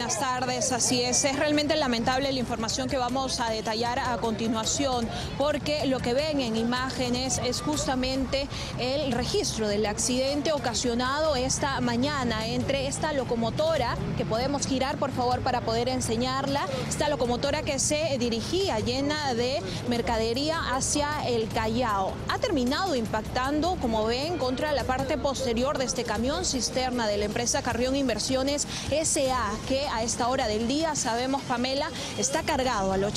buenas tardes. Así es realmente lamentable la información que vamos a detallar a continuación, porque lo que ven en imágenes es justamente el registro del accidente ocasionado esta mañana entre esta locomotora, que podemos girar por favor para poder enseñarla, esta locomotora que se dirigía llena de mercadería hacia el Callao. Ha terminado impactando, como ven, contra la parte posterior de este camión cisterna de la empresa Carrión Inversiones S.A., que a esta hora del día, sabemos, Pamela, está cargado al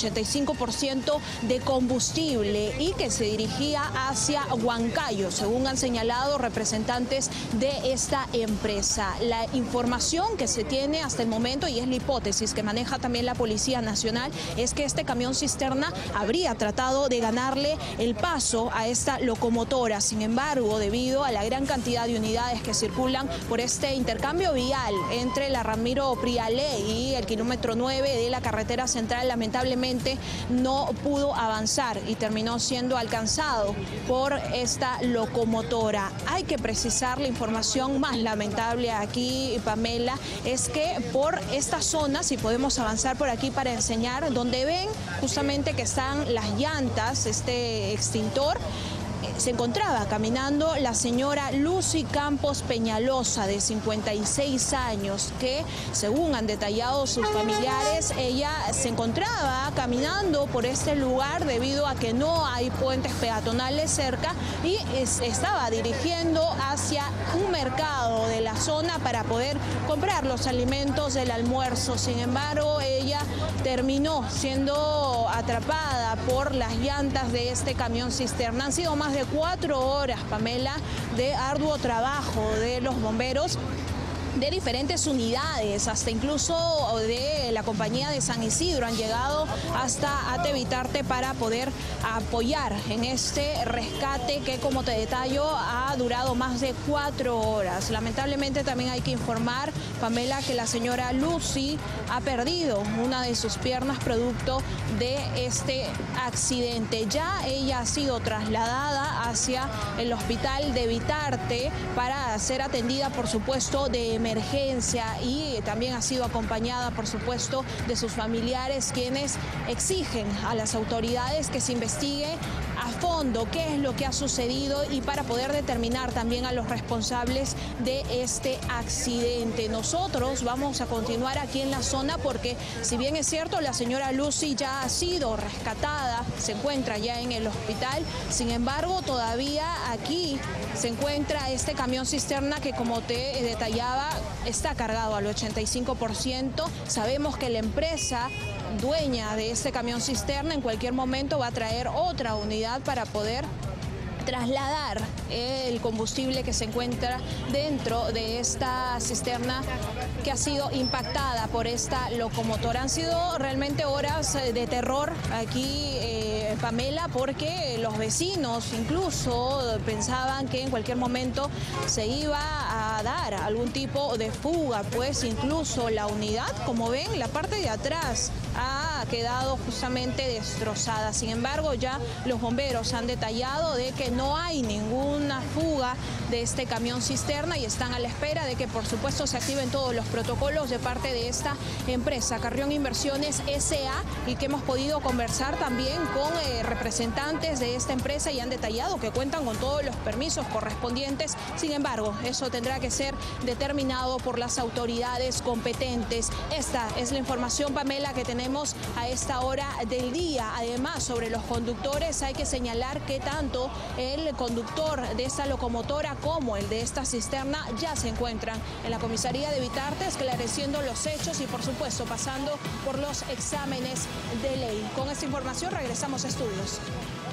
85% de combustible y que se dirigía hacia Huancayo, según han señalado representantes de esta empresa. La información que se tiene hasta el momento, y es la hipótesis que maneja también la Policía Nacional, es que este camión cisterna habría tratado de ganarle el paso a esta locomotora. Sin embargo, debido a la gran cantidad de unidades que circulan por este intercambio vial entre la Ramiro Prialé y el kilómetro 9 de la carretera central, lamentablemente no pudo avanzar y terminó siendo alcanzado por esta locomotora. Hay que precisar, la información más lamentable aquí, Pamela, es que por esta zona, si podemos avanzar por aquí para enseñar, donde ven justamente que están las llantas, este extintor, se encontraba caminando la señora Lucy Campos Peñalosa, de 56 años, que, según han detallado sus familiares, ella se encontraba caminando por este lugar debido a que no hay puentes peatonales cerca y estaba dirigiendo hacia un mercado de la zona para poder comprar los alimentos del almuerzo. Sin embargo, ella terminó siendo atrapada por las llantas de este camión cisterna. Han sido más de 4 horas, Pamela, de arduo trabajo de los bomberos, de diferentes unidades, hasta incluso de la compañía de San Isidro. Han llegado hasta Ate Vitarte para poder apoyar en este rescate que, como te detallo, ha durado más de 4 horas. Lamentablemente también hay que informar, Pamela, que la señora Lucy ha perdido una de sus piernas producto de este accidente. Ya ella ha sido trasladada hacia el hospital de Vitarte para ser atendida, por supuesto, de emergencia, y también ha sido acompañada, por supuesto, de sus familiares, quienes exigen a las autoridades que se investigue a fondo qué es lo que ha sucedido y para poder determinar también a los responsables de este accidente. Nosotros vamos a continuar aquí en la zona porque, si bien es cierto, la señora Lucy ya ha sido rescatada, se encuentra ya en el hospital, sin embargo, todavía aquí se encuentra este camión cisterna que, como te detallaba, está cargado al 85%. Sabemos que la empresa dueña de este camión cisterna en cualquier momento va a traer otra unidad para poder trasladar el combustible que se encuentra dentro de esta cisterna que ha sido impactada por esta locomotora. Han sido realmente horas de terror aquí, Pamela, porque los vecinos incluso pensaban que en cualquier momento se iba a dar algún tipo de fuga, pues incluso la unidad, como ven, la parte de atrás ha quedado justamente destrozada. Sin embargo, ya los bomberos han detallado de que no hay ninguna fuga de este camión cisterna y están a la espera de que, por supuesto, se activen todos los protocolos de parte de esta empresa, Carrión Inversiones S.A., y que hemos podido conversar también con representantes de esta empresa y han detallado que cuentan con todos los permisos correspondientes. Sin embargo, eso tendrá que ser determinado por las autoridades competentes. Esta es la información, Pamela, que tenemos a esta hora del día. Además, sobre los conductores, hay que señalar que tanto el conductor de esta locomotora como el de esta cisterna ya se encuentran en la comisaría de Vitarte esclareciendo los hechos y, por supuesto, pasando por los exámenes de ley. Con esta información regresamos a estudios.